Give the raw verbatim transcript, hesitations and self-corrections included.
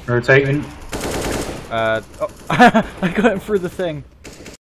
Rotating. Uh, oh, I got him through the thing.